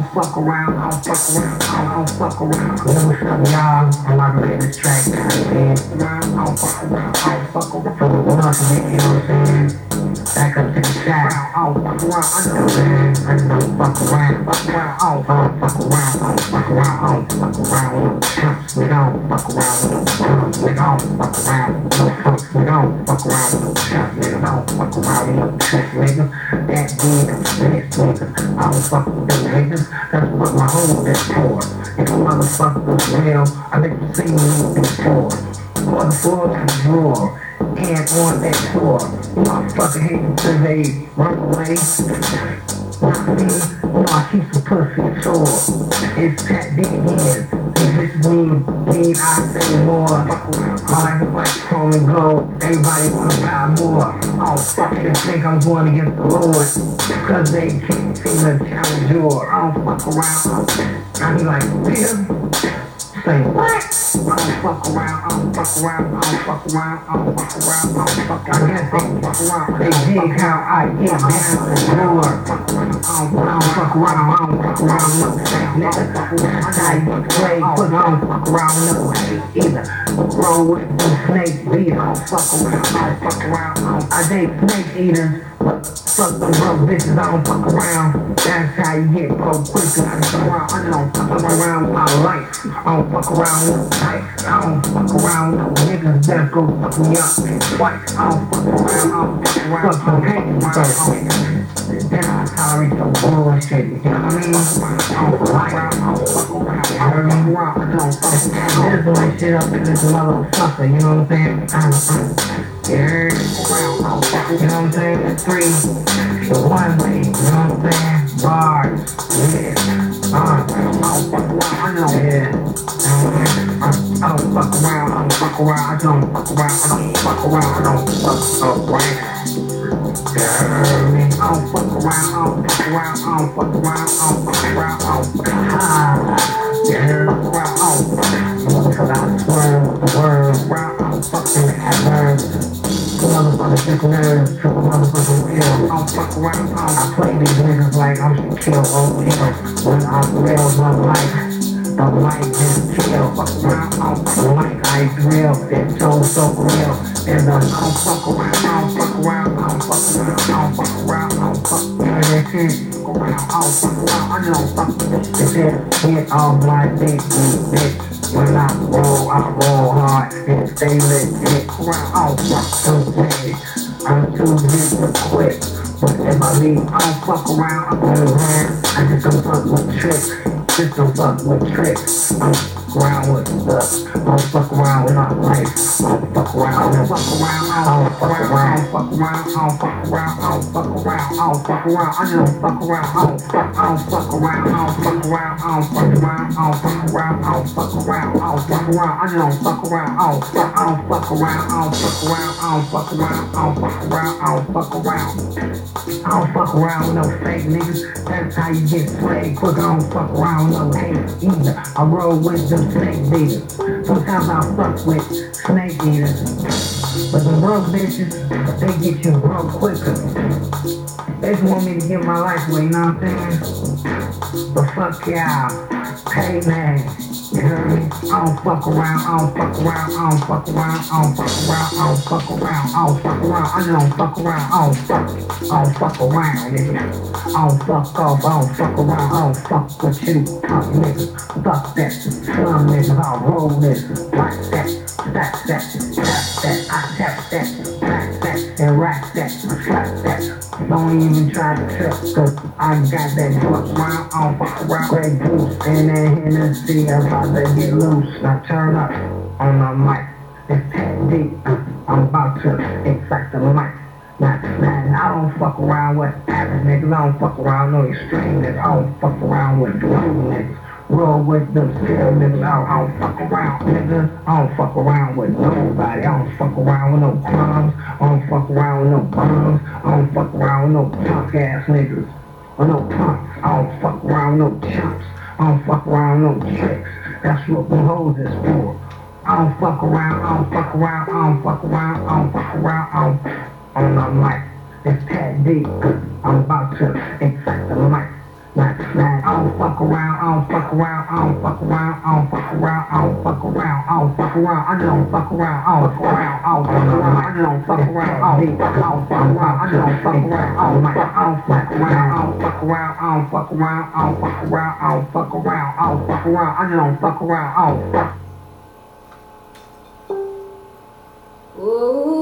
fuck around, I don't fuck around, I don't fuck around. Yo, what's up, y'all? I'm out here in this track, man. I don't fuck around, I don't fuck around. So, what else, man, you know what I'm saying? Back up to the shot. I don't fuck around, I know, man. I don't fuck around, fuck around, I don't fuck around, I don't fuck around, I don't fuck around with no chumps. We don't fuck around with no chumps. We don't fuck around with no chumps. We don't fuck around with no chumps, nigga. Don't fuck around with no chumps, nigga. That nigga, this nigga. I don't fuck with them niggas. That's what my home is for. If a motherfucker was real, I let you see me before. For the floor to the drawer. And on that tour, motherfucker hate until they run away. Not me, I keep some pussy sore. It's that big again. If it's me, I say more. I like chrome and gold. Everybody wanna buy more. I don't fucking think I'm going against the Lord. Cause they can't seem to challenge your. I don't fuck around. I be like, real? Say what? I don't fuck around, I don't fuck around, I don't fuck around, I don't fuck around, I don't fuck around. I guess they fuck around. They dig how I get down the door. I don't fuck around, I don't fuck around, no fake nigga. That's how you play, but I don't fuck around, no hate either. Roll with them snake beaters, I don't fuck around, I don't fuck around. I date snake eaters. Fuck them broke bitches, I don't fuck around. That's how you get broke quicker. I don't fuck around with my life. I don't fuck around with life. I don't fuck around with niggas that go fuck me up twice. I don't fuck around, I don't fuck around. Fuck some hate first. Then I tolerate some bullshit, you know what I mean? I don't fuck around, I don't fuck around. I don't fuck around. This is my shit up in this motherfucker, you know what I'm saying? Yeah, you know what I'm saying? The three, the one way, you know what I'm saying? Bars, yeah. I don't fuck around, I know. Yeah. I don't fuck around, I don't fuck around, I don't fuck around, I don't fuck around, I don't fuck around. Yeah, I don't fuck around, I don't fuck around, I don't fuck around, I don't fuck around, I don't fuck around. Yeah, I don't fuck around, I swear the world, I don't fucking have motherfuckers just nerves, so motherfuckers real. I don't fuck around, I play these niggas like I'm some kill over here. When I'm real, the light just chill. Fuck around, I don't fuck around, it's real. It's so real. And I don't fuck around, I don't fuck around, I don't fuck around, I don't fuck around, I don't fuck around. That shit, fuck around, I don't fuck around, I don't fuck around. This shit, hit all my bitch. When I roll hard and stay lit, hit around, I don't fuck too big. I'm too big to quit. But if I leave, I don't fuck around, I'm going around. I just don't fuck with tricks. Just don't fuck with tricks. I don't fuck around with stuff. I don't fuck around with my life. I don't fuck around, I don't fuck around, I don't fuck around, I don't fuck around, I don't fuck around, I don't fuck around, I don't fuck around, I don't fuck around, I don't fuck around, I don't fuck around, I don't fuck around, I don't fuck around, I don't fuck around, I don't fuck around, I don't fuck around, I don't fuck around, I don't fuck around, I don't fuck around, I don't fuck around, I don't fuck around. I don't fuck around with no fake niggas. That's how you get played quick. I don't fuck around with no hate either. I roll with them snake beaters. Sometimes I fuck with snake eaters. But the broke bitches, they get you broke quicker. They just want me to give my life away, you know what I'm saying? But fuck y'all. Hey man. You heard me? I don't fuck around, I don't fuck around, I don't fuck around, I don't fuck around, I don't fuck around, I don't fuck around, I don't fuck around, I don't fuck around, nigga. I don't fuck off, I don't fuck around, I don't fuck with you, punk niggas. Fuck that, some niggas, I'll roll this, like that, stack that, tap that, I tap that, back that, and rack that, slap that. Don't even try to trip, cause I got that fuck around, I don't fuck around. Grey Goose in that Hennessy, I'm about to get loose. Now turn up on the mic, it's that deep. I'm about to excite the mic. Not snag, I don't fuck around with average niggas, I don't fuck around no extreme niggas, I don't fuck around with blue niggas. Roll with them still niggas, I don't fuck around niggas, I don't fuck around with nobody, I don't fuck around with no crumbs, I don't fuck around with no bums, I don't fuck around with no punk ass niggas, or no punks, I don't fuck around with no chumps, I don't fuck around with no tricks, that's what them hoes is for. I don't fuck around, I don't fuck around, I don't fuck around, I don't fuck around, I don't on the mic, it's that deep, I'm about to excite the mic, not snag. don't fuck around, I don't fuck around, I don't fuck around, I don't fuck around, I don't fuck around, I don't fuck around, I don't fuck around, I don't fuck around, I don't fuck around, I don't fuck around, I don't fuck around, I don't fuck around, I don't fuck around, I don't fuck around, I don't fuck around, I don't fuck around, I don't fuck around, I don't fuck around, I don't fuck around, I don't fuck. Ooh.